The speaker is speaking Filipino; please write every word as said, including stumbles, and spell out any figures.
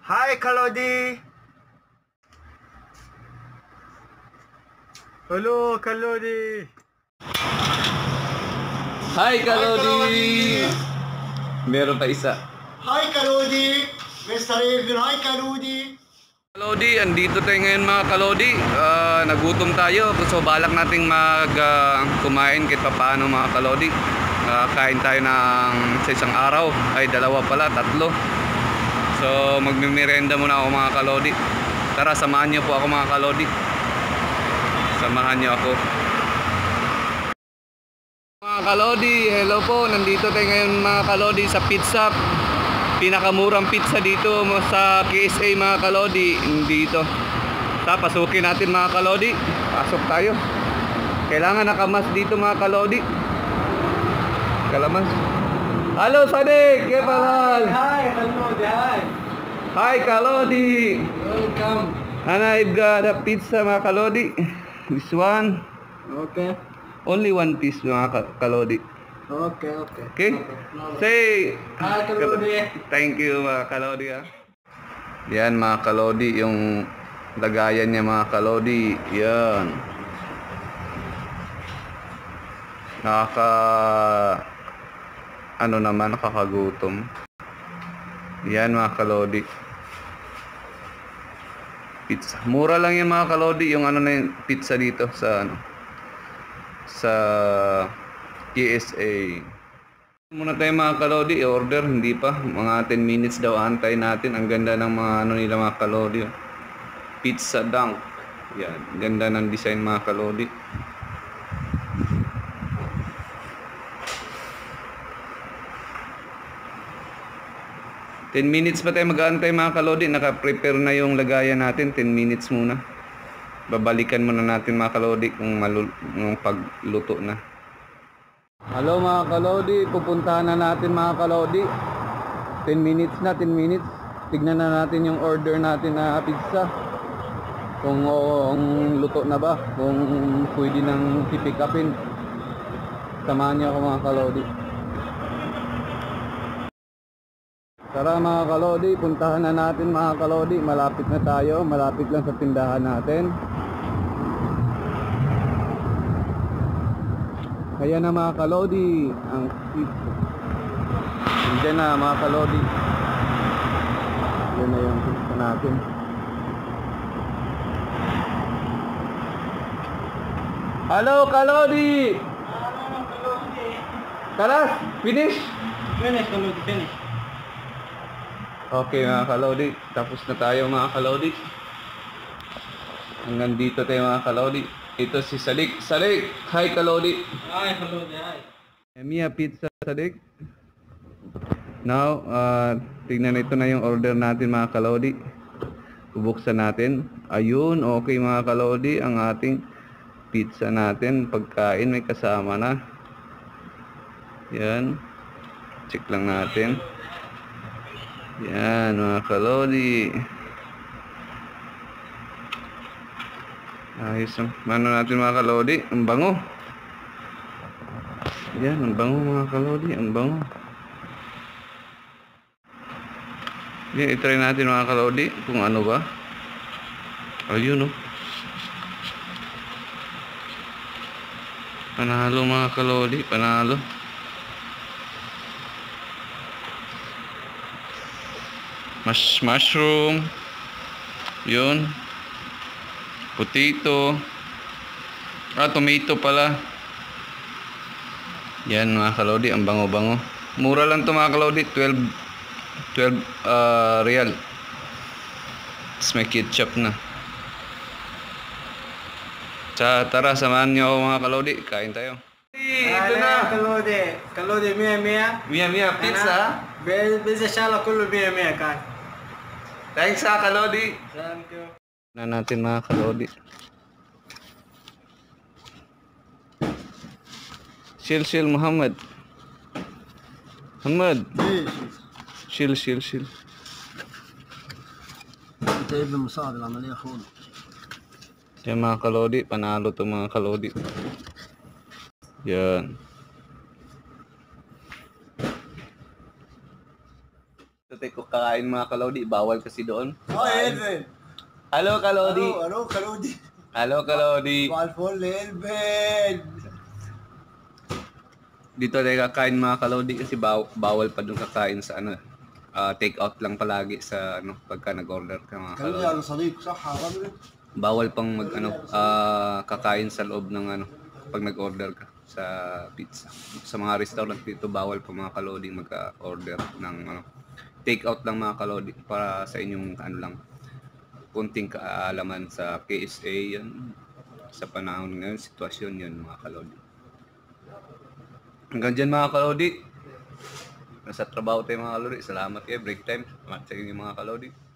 Hi, Kalodi! Hello, Kalodi! Hi, Kalodi! Meron pa isa. Hi, Kalodi! mister Irvin, hi, Kalodi! Kalodi, andito tayo ngayon mga Kalodi. Uh, nagutom tayo. So balak nating mag uh, kumain kahit pa paano mga Kalodi. Uh, kain tayo ng sa isang araw. Ay dalawa pala, tatlo. So magmimerenda muna ako mga Kalodi. Tara, samahan niyo po ako mga Kalodi. Samahan niyo ako. Mga Kalodi, hello po. Nandito tayo ngayon mga Kalodi sa Pizza. Pinakamurang pizza dito sa K S A mga Kalodi. Dito. Tapos pasukin natin mga Kalodi. Pasok tayo. Kailangan nakamas dito mga Kalodi. Kalamas. Halo Sadik, kaya palal. Hi, Kalodi, hi! Hi Kalodi. Welcome! And I've got a pizza mga Kalodi. This one. Okay, Only one piece mga ka- Kalodi. okay, okay. Okay? Say Hi, Kalodi! thank you mga Kalodi ah. Yan mga Kalodi, yung lagayan niya mga Kalodi. Yan. Nakaka ano naman, nakakagutom. Yan mga Kalodi. Pizza. Mura lang yan mga Kalodi, yung ano na yung pizza dito sa ano sa K S A. Muna tayo mga Kalodi, order, hindi pa. Mga ten minutes daw antay natin. Ang ganda ng mga ano nila mga Kalodi. Pizza dunk. Yan, ganda ng design mga Kalodi. ten minutes pa tayo mag-aantay mga Kalodi. Naka-prepare na yung lagayan natin. ten minutes muna. Babalikan muna natin mga Kalodi kung malul yung pagluto na. Hello mga Kalodi, pupuntahan na natin mga Kalodi. ten minutes na, ten minutes. Tignan na natin yung order natin na pizza. Kung oh, luto na ba, kung pwede nang pick upin. Samahan niyo ako mga Kalodi. Tara mga Kalodi, puntahan na natin mga Kalodi. Malapit na tayo, malapit lang sa tindahan natin. Kaya na mga Kalodi, ang pizza. Diyan na mga Kalodi. Yan na yung pizza natin. Hello Kalodi! Hello, Kalodi! Kalas, finish? Finish, Kalodi, finish. Okay mga Kalodi, tapos na tayo mga Kalodi. Hanggang dito tayo mga Kalodi. Ito si Salik. Salik! Hi Kalodi! Hi, Kalodi, hi! Mia pizza Salik. Now, uh, tingnan ito na yung order natin mga Kalodi. Bubuksan natin. Ayun, okay mga Kalodi. Ang ating pizza natin. Pagkain may kasama na. Yan. Check lang natin. Yan mga Kalodi. Ayos ang mano natin mga Kalodi. Ang bango. Yan, ang bango mga Kalodi. Ang bango. Yan, itry natin mga Kalodi kung ano ba. Ayun oh. Panalo mga Kalodi. Panalo. Mas mushroom. Yun. Potato. Ah, tomato pala. Yan mga Kalodi, ang bango-bango. Mura lang to mga Kalodi, twelve uh, real. Tapos may ketchup na. Sa tara, samahan nyo ako mga Kalodi. Kain tayo. Ito na. Kalodi, Kalodi mia mia. Mia Mia pizza. بإذن شاء كله مية مية كان. Thanks ha Kalodi. Thank you. Na natin mga Kalodi. Shil Shil Muhammad. Muhammad. Shil Shil Shil. انت ابن مصاب العملية اخونا. Yan mga Kalodi, panalo to mga Kalodi. Yan. Ito tayo kakain mga kalodi. Bawal kasi doon. Oh, Elvin. Hello, kalodi. Ano, ano, kalodi. Hello, kalodi. Bawal po, Elvin. Dito tayo kakain mga kalodi kasi baw bawal pa doon kakain sa ano. Uh, take out lang palagi sa ano pagka nag-order ka mga kalodi. Kaya صديق صح حرام. Bawal pang mag ano uh, kakain sa loob ng ano pag nag-order ka sa pizza. Sa mga restaurant dito bawal pa mga kalodi mag-order ng ano take out lang mga kalodi para sa inyong ano lang kunting kaalaman sa K S A yan sa panahon ngayon sitwasyon yun mga kalodi. Hanggang dyan mga kalodi. Nasa trabaho tayo mga kalodi. Salamat kayo break time. Salamat sa inyo mga kalodi.